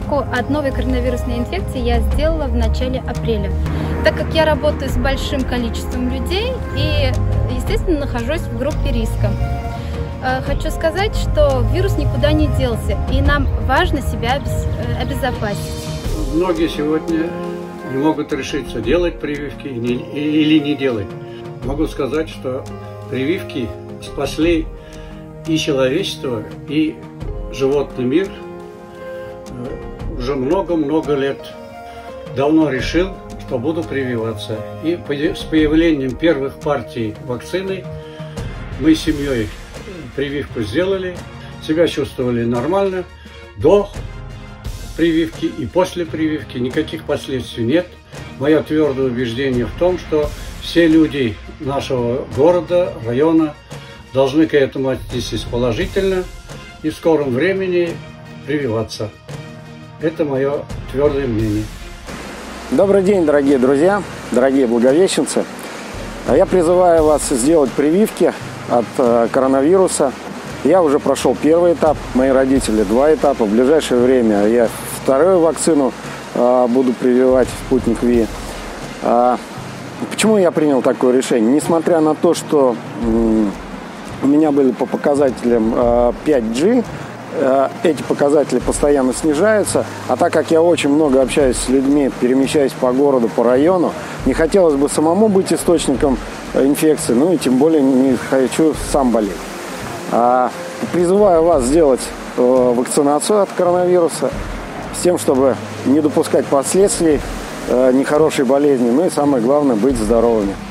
прививку от новой коронавирусной инфекции я сделала в начале апреля. Так как я работаю с большим количеством людей и, естественно, нахожусь в группе риска. Хочу сказать, что вирус никуда не делся, и нам важно себя обезопасить. Многие сегодня не могут решиться, делать прививки или не делать. Могу сказать, что прививки спасли и человечество, и животный мир. Уже много-много лет давно решил, что буду прививаться. И с появлением первых партий вакцины мы с семьей прививку сделали, себя чувствовали нормально. До прививки и после прививки никаких последствий нет. Мое твердое убеждение в том, что все люди нашего города, района должны к этому отнестись положительно и в скором времени прививаться. Это мое твердое мнение. Добрый день, дорогие друзья, дорогие благовещенцы. Я призываю вас сделать прививки от коронавируса. Я уже прошел первый этап, мои родители 2 этапа. В ближайшее время я вторую вакцину буду прививать, спутник Ви. Почему я принял такое решение? Несмотря на то, что у меня были по показателям 5G, эти показатели постоянно снижаются, а так как я очень много общаюсь с людьми, перемещаюсь по городу, по району, не хотелось бы самому быть источником инфекции, ну и тем более не хочу сам болеть. Призываю вас сделать вакцинацию от коронавируса с тем, чтобы не допускать последствий нехорошей болезни, ну и самое главное, быть здоровыми.